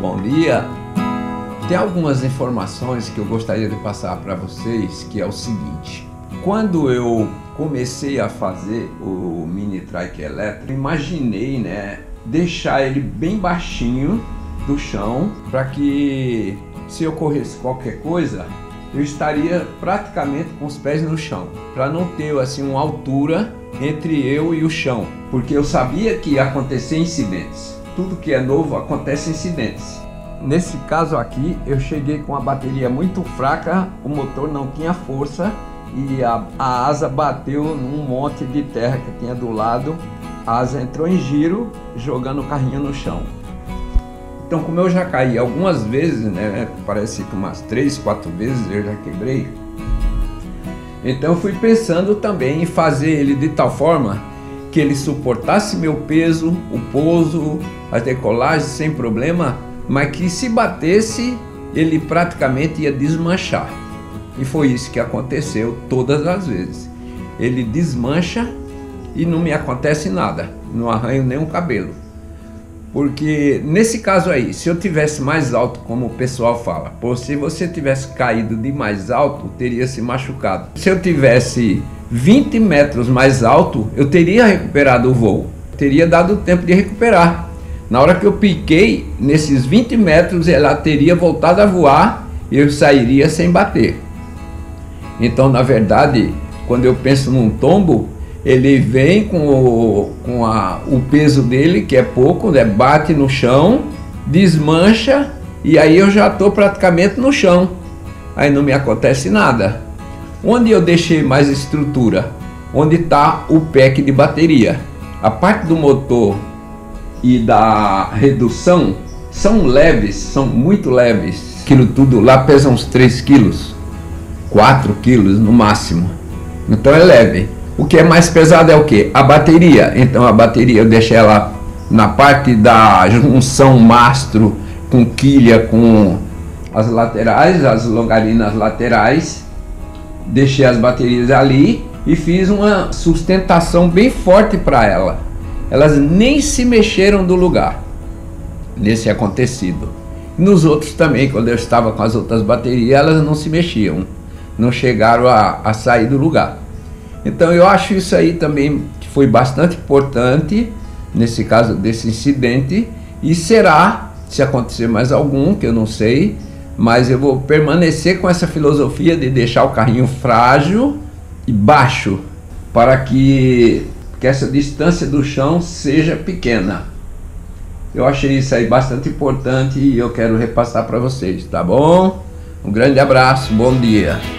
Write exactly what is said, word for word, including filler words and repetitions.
bom dia. Tem algumas informações que eu gostaria de passar para vocês, que é o seguinte: quando eu comecei a fazer o mini trike elétrico, imaginei, né, deixar ele bem baixinho do chão, para que se ocorresse qualquer coisa, eu estaria praticamente com os pés no chão, para não ter assim uma altura entre eu e o chão, porque eu sabia que ia acontecer incidentes. Tudo que é novo acontece incidentes. Nesse caso aqui, eu cheguei com a bateria muito fraca, o motor não tinha força e a, a asa bateu num monte de terra que tinha do lado. A asa entrou em giro, jogando o carrinho no chão. Então, como eu já caí algumas vezes, né, parece que umas três, quatro vezes eu já quebrei, então eu fui pensando também em fazer ele de tal forma que ele suportasse meu peso, o pouso, a decolagem sem problema, mas que se batesse ele praticamente ia desmanchar. E foi isso que aconteceu todas as vezes. Ele desmancha e não me acontece nada, não arranho nenhum cabelo. Porque nesse caso aí, se eu tivesse mais alto, como o pessoal fala, pô, se você tivesse caído de mais alto, teria se machucado. Se eu tivesse vinte metros mais alto, eu teria recuperado o voo, teria dado tempo de recuperar. Na hora que eu piquei, nesses vinte metros, ela teria voltado a voar e eu sairia sem bater. Então, na verdade, quando eu penso num tombo, ele vem com, o, com a, o peso dele, que é pouco, né? Bate no chão, desmancha e aí eu já estou praticamente no chão. Aí não me acontece nada. Onde eu deixei mais estrutura? Onde está o pack de bateria. A parte do motor e da redução são leves, são muito leves. Aquilo tudo lá pesa uns três quilos, quatro quilos no máximo. Então é leve. O que é mais pesado é o que? A bateria. Então a bateria eu deixei ela na parte da junção mastro com quilha, com as laterais, as longarinas laterais. Deixei as baterias ali e fiz uma sustentação bem forte para ela. Elas nem se mexeram do lugar nesse acontecido. Nos outros também, quando eu estava com as outras baterias, elas não se mexiam, não chegaram a, a sair do lugar. Então eu acho isso aí também que foi bastante importante nesse caso desse incidente, e será, se acontecer mais algum, que eu não sei, mas eu vou permanecer com essa filosofia de deixar o carrinho frágil e baixo, para que, que essa distância do chão seja pequena. Eu achei isso aí bastante importante e eu quero repassar para vocês, tá bom? Um grande abraço, bom dia.